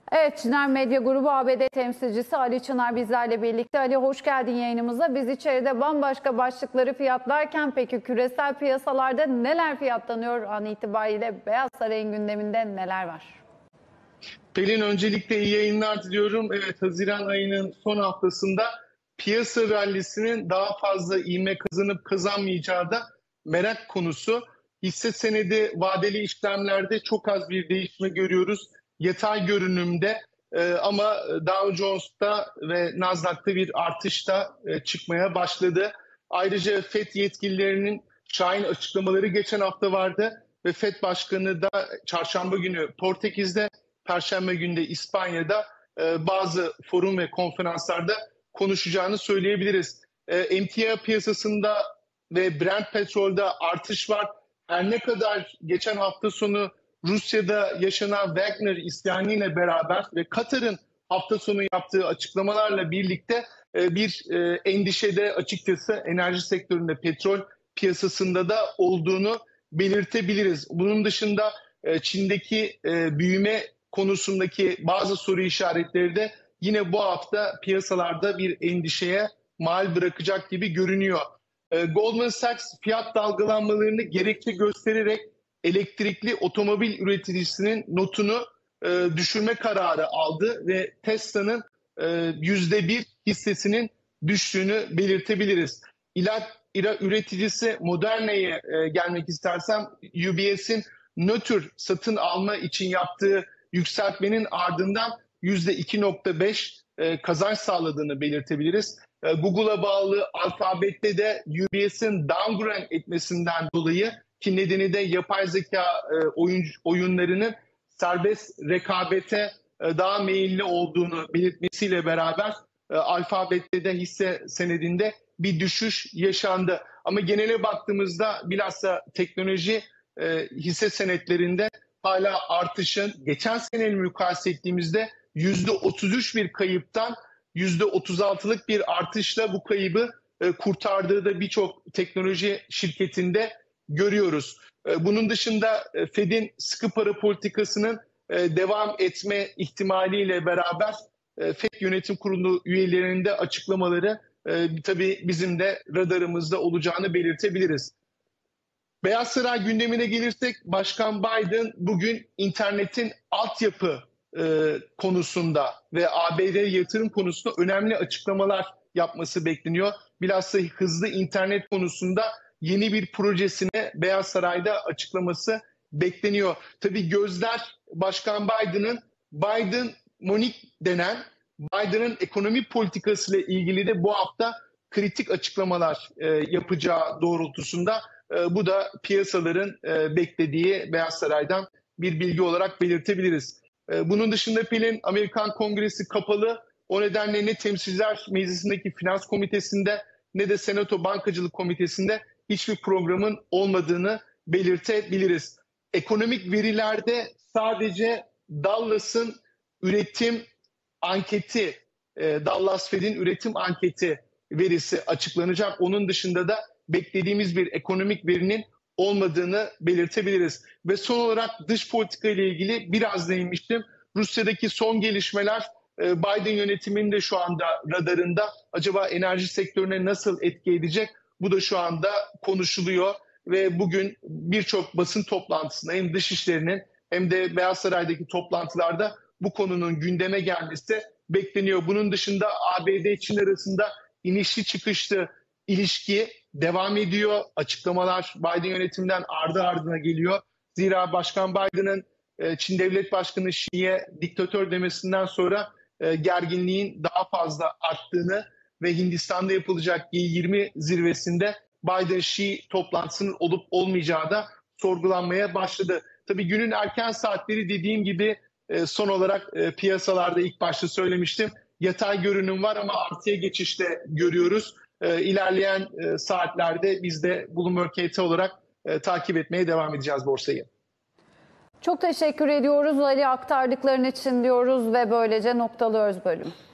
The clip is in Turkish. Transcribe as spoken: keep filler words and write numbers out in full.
Evet, Çınar Medya Grubu A B D temsilcisi Ali Çınar bizlerle birlikte. Ali, hoş geldin yayınımıza. Biz içeride bambaşka başlıkları fiyatlarken peki küresel piyasalarda neler fiyatlanıyor an itibariyle? Beyaz Saray'ın gündeminde neler var? Pelin, öncelikle iyi yayınlar diliyorum. Evet, Haziran ayının son haftasında piyasa rallisinin daha fazla ivme kazanıp kazanmayacağı da merak konusu. Hisse senedi vadeli işlemlerde çok az bir değişme görüyoruz. Yatay görünümde e, ama Dow Jones'ta ve Nasdaq'ta bir artış da e, çıkmaya başladı. Ayrıca Fed yetkililerinin şahin açıklamaları geçen hafta vardı ve Fed Başkanı da çarşamba günü Portekiz'de, Perşembe günü de İspanya'da e, bazı forum ve konferanslarda konuşacağını söyleyebiliriz. E, emtia piyasasında ve Brent petrolde artış var. Her ne kadar geçen hafta sonu Rusya'da yaşanan Wagner isyanıyla beraber ve Katar'ın hafta sonu yaptığı açıklamalarla birlikte e, bir e, endişede açıkçası enerji sektöründe, petrol piyasasında da olduğunu belirtebiliriz. Bunun dışında e, Çin'deki e, büyüme konusundaki bazı soru işaretleri de yine bu hafta piyasalarda bir endişeye mal bırakacak gibi görünüyor. E, Goldman Sachs fiyat dalgalanmalarını gerekçe göstererek elektrikli otomobil üreticisinin notunu e, düşürme kararı aldı ve Tesla'nın e, yüzde bir hissesinin düştüğünü belirtebiliriz. İlaç üreticisi Moderna'ya e, gelmek istersem U B S'in nötr satın alma için yaptığı yükseltmenin ardından yüzde iki nokta beş e, kazanç sağladığını belirtebiliriz. E, Google'a bağlı Alphabet'te de U B S'in downgrade etmesinden dolayı, ki nedeni de yapay zeka e, oyun, oyunlarının serbest rekabete e, daha meyilli olduğunu belirtmesiyle beraber e, Alphabet'te de hisse senedinde bir düşüş yaşandı. Ama genele baktığımızda bilhassa teknoloji e, hisse senetlerinde hala artışın, geçen seneyle mukayese ettiğimizde yüzde otuz üç bir kayıptan yüzde otuz altılık bir artışla bu kaybı e, kurtardığı da birçok teknoloji şirketinde görüyoruz. E, bunun dışında e, Fed'in sıkı para politikasının e, devam etme ihtimaliyle beraber e, Fed Yönetim Kurulu üyelerinin de açıklamaları e, tabii bizim de radarımızda olacağını belirtebiliriz. Beyaz Saray gündemine gelirsek, Başkan Biden bugün internetin altyapı e, konusunda ve A B D yatırım konusunda önemli açıklamalar yapması bekleniyor. Bilhassa hızlı internet konusunda yeni bir projesini Beyaz Saray'da açıklaması bekleniyor. Tabii gözler Başkan Biden'ın Biden Monik denen Biden'ın ekonomi politikasıyla ilgili de bu hafta kritik açıklamalar e, yapacağı doğrultusunda. E, bu da piyasaların e, beklediği Beyaz Saray'dan bir bilgi olarak belirtebiliriz. E, bunun dışında Pelin, Amerikan Kongresi kapalı. O nedenle ne Temsilciler Meclisi'ndeki Finans Komitesi'nde ne de Senato Bankacılık Komitesi'nde hiçbir programın olmadığını belirtebiliriz. Ekonomik verilerde sadece Dallas'ın üretim anketi, e, Dallas Fed'in üretim anketi verisi açıklanacak. Onun dışında da beklediğimiz bir ekonomik verinin olmadığını belirtebiliriz. Ve son olarak dış politika ile ilgili biraz değinmiştim. Rusya'daki son gelişmeler Biden yönetiminin de şu anda radarında. Acaba enerji sektörüne nasıl etki edecek? Bu da şu anda konuşuluyor ve bugün birçok basın toplantısında hem dışişlerinin hem de Beyaz Saray'daki toplantılarda bu konunun gündeme gelmesi bekleniyor. Bunun dışında A B D-Çin arasında inişli çıkışlı ilişki devam ediyor. Açıklamalar Biden yönetiminden ardı ardına geliyor. Zira Başkan Biden'ın Çin Devlet Başkanı Xi'ye diktatör demesinden sonra gerginliğin daha fazla arttığını ve Hindistan'da yapılacak G yirmi zirvesinde Biden-Xi toplantısının olup olmayacağı da sorgulanmaya başladı. Tabii günün erken saatleri, dediğim gibi son olarak piyasalarda ilk başta söylemiştim, yatay görünüm var ama artıya geçişte görüyoruz. İlerleyen saatlerde biz de Bloomberg H T olarak takip etmeye devam edeceğiz borsayı. Çok teşekkür ediyoruz Ali, aktardıkların için diyoruz ve böylece noktalıyoruz bölüm.